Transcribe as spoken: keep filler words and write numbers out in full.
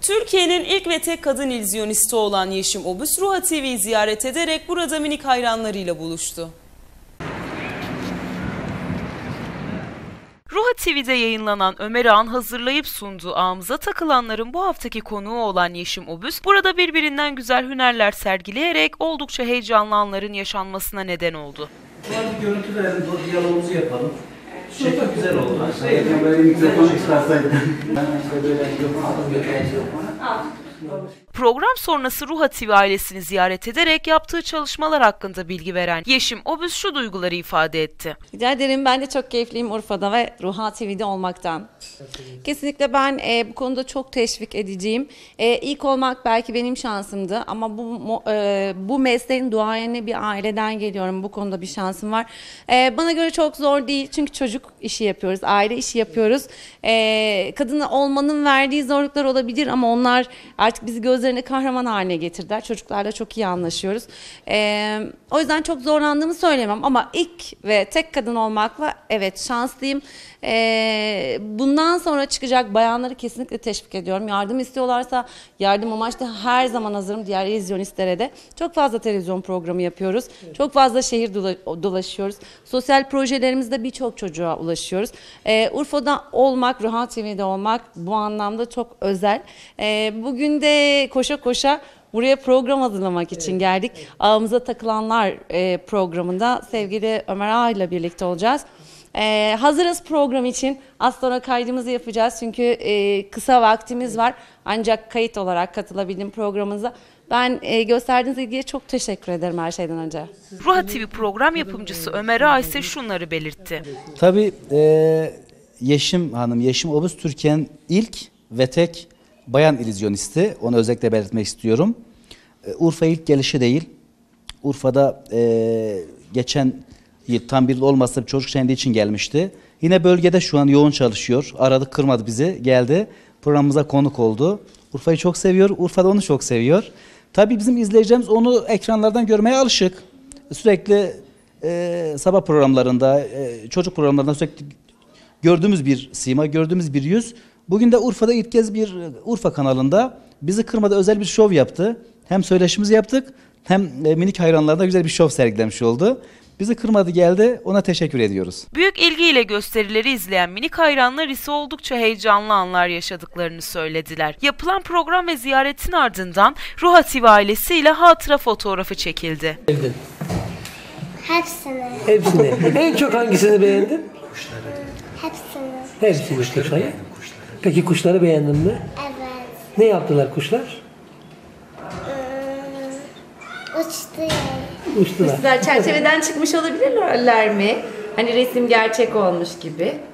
Türkiye'nin ilk ve tek kadın illüzyonisti olan Yeşim Obüs, Ruha T V'yi ziyaret ederek burada minik hayranlarıyla buluştu. Ruha T V'de yayınlanan Ömer Ağa'nın hazırlayıp sunduğu Ağımıza Takılanların bu haftaki konuğu olan Yeşim Obüs, burada birbirinden güzel hünerler sergileyerek oldukça heyecanlı anların yaşanmasına neden oldu. Bu görüntü verelim, bu diyalogumuzu yapalım. Şekil güzel oldu. Sayın böyle mikrofonu çıkarsaydım. Ben işte böyle mikrofonu aldım götüreceğim. Program sonrası Ruha T V ailesini ziyaret ederek yaptığı çalışmalar hakkında bilgi veren Yeşim Obüs şu duyguları ifade etti. Rica ederim. Ben de çok keyifliyim Urfa'da ve Ruha T V'de olmaktan. Kesinlikle ben e, bu konuda çok teşvik edeceğim. E, ilk olmak belki benim şansımdı ama bu e, bu mesleğin duayeni bir aileden geliyorum. Bu konuda bir şansım var. E, bana göre çok zor değil çünkü çocuk işi yapıyoruz, aile işi yapıyoruz. E, kadın olmanın verdiği zorluklar olabilir ama onlar artık bizi gözlerine kahraman haline getirdiler. Çocuklarla çok iyi anlaşıyoruz. E, o yüzden çok zorlandığımı söylemem ama ilk ve tek kadın olmakla evet şanslıyım. E, bundan sonra çıkacak bayanları kesinlikle teşvik ediyorum. Yardım istiyorlarsa yardım amaçlı her zaman hazırım. Diğer illüzyonistlere de. Çok fazla televizyon programı yapıyoruz. Evet. Çok fazla şehir dolaşıyoruz. Sosyal projelerimizde birçok çocuğa ulaşıyoruz. E, Urfa'da olmak, Ruha T V'de olmak bu anlamda çok özel. E, bugün de koşa koşa buraya program hazırlamak için geldik. Ağımıza Takılanlar e, programında sevgili Ömer Ağa ile birlikte olacağız. Ee, hazırız program için. Az sonra kaydımızı yapacağız çünkü e, kısa vaktimiz var. Ancak kayıt olarak katılabildim programımıza. Ben e, gösterdiğiniz ilgiye çok teşekkür ederim her şeyden önce. Ruha T V program yapımcısı Ömer Ağa ise şunları belirtti. Tabii e, Yeşim Hanım, Yeşim Obüs Türkiye'nin ilk ve tek bayan illüzyonisti. Onu özellikle belirtmek istiyorum. E, Urfa ilk gelişi değil. Urfa'da e, geçen tam bir yıl olmasa bir çocuk şenliği için gelmişti. Yine bölgede şu an yoğun çalışıyor. Aradı, kırmadı bizi, geldi. Programımıza konuk oldu. Urfa'yı çok seviyor. Urfa da onu çok seviyor. Tabii bizim izleyeceğimiz onu ekranlardan görmeye alışık. Sürekli e, sabah programlarında, e, çocuk programlarında sürekli gördüğümüz bir sima, gördüğümüz bir yüz. Bugün de Urfa'da ilk kez bir Urfa kanalında bizi kırmadı, özel bir şov yaptı. Hem söyleşimizi yaptık hem e, minik hayranlarda güzel bir şov sergilemiş oldu. Bizi kırmadı, geldi, ona teşekkür ediyoruz. Büyük ilgiyle gösterileri izleyen minik hayranlar ise oldukça heyecanlı anlar yaşadıklarını söylediler. Yapılan program ve ziyaretin ardından Ruha T V ailesiyle hatıra fotoğrafı çekildi. Hepsini. Hepsini. En çok hangisini beğendin? Hepsini. Hepsini kuşları. Peki kuşları beğendin mi? Evet. Ne yaptılar kuşlar? Hmm, uçtu. Uçtular. Çerçeveden çıkmış olabilirler mi? Hani resim gerçek olmuş gibi.